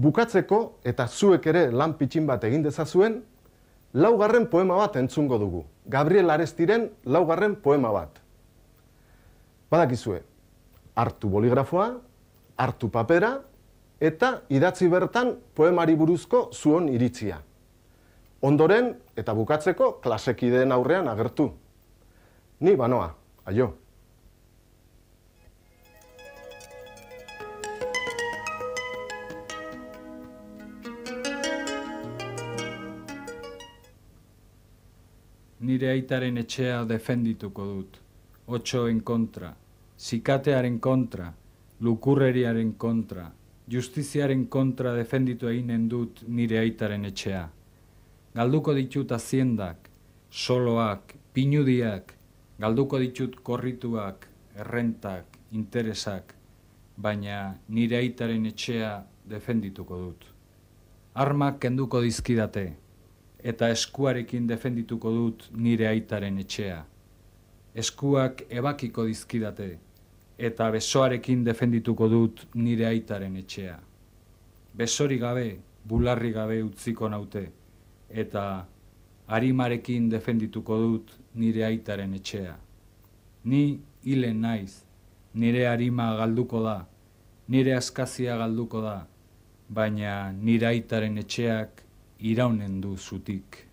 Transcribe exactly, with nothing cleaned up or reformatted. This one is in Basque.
Bukatzeko, eta zuek ere lan pitxin bat egin dezazuen, laugarren poema bat entzungo dugu. Gabriel Arestiren laugarren poema bat. Badakizue, hartu boligrafoa, hartu papera, eta idatzi bertan poemari buruzko zuon iritzia. Ondoren, eta bukatzeko, klasekideen aurrean agertu. Ni banoa, aio. Nire aitaren etxea defendituko dut, otxoen kontra, zikatearen kontra, lukurreriaren kontra, justiziaren kontra defenditu eginen dut nire aitaren etxea. Galduko ditut aziendak, soloak, pinudiak, galduko ditut korrituak, errentak, interesak, baina nire aitaren etxea defendituko dut. Armak kenduko dizkidate, eta eskuarekin defendituko dut nire aitaren etxea. Eskuak ebakiko dizkidate, eta besoarekin defendituko dut nire aitaren etxea. Besori gabe, bularri gabe utziko naute, eta arimarekin defendituko dut nire aitaren etxea. Ni hilen naiz, nire arima galduko da, nire askazia galduko da, baina nire aitaren etxeak iraunen du zutik.